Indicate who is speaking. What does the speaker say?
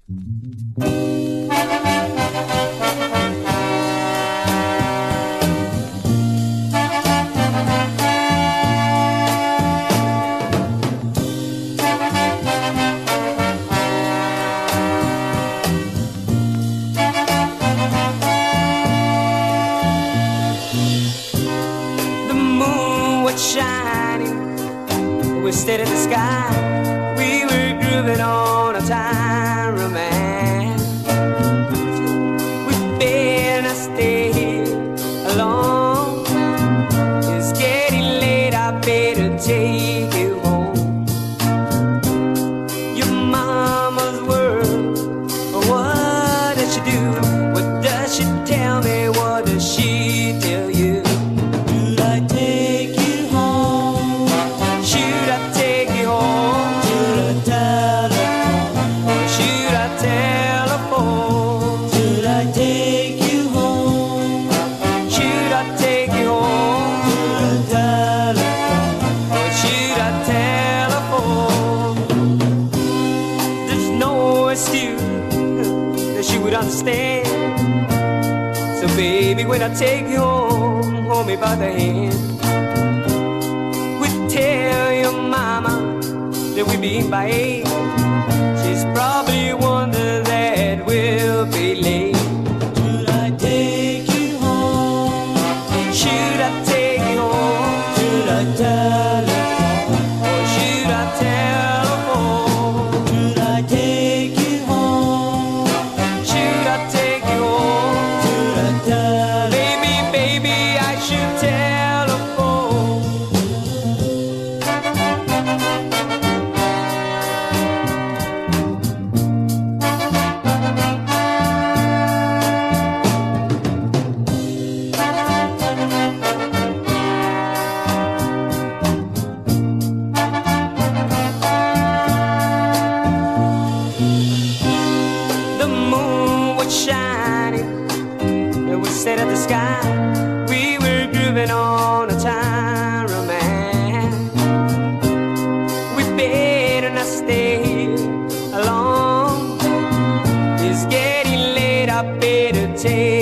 Speaker 1: Shining, we stared at the sky. We were grooving on a time romance. We better stay here alone. It's getting late, I better take you home. Your mama's world, what does she do? What does she tell me? What does she tell you? Should I take you home? Should I take you home? Should I telephone? Or should I telephone? Should I take you home? Should I take you home? Should I telephone? Or should I telephone? There's no excuse that she would understand. So baby, when I take you home, hold me by the hand. We tell your mama that we be by 8. She's probably wondering that we'll be late. Should I take you home? Should I take you home? Should I telephone? Or should I telephone? Should I take you home? Should I take you home? Should I telephone? Baby, I should telephone. The moon was shining, it was set at the sky. We were grooving on a time romance. We better not stay here alone. It's getting late, I better take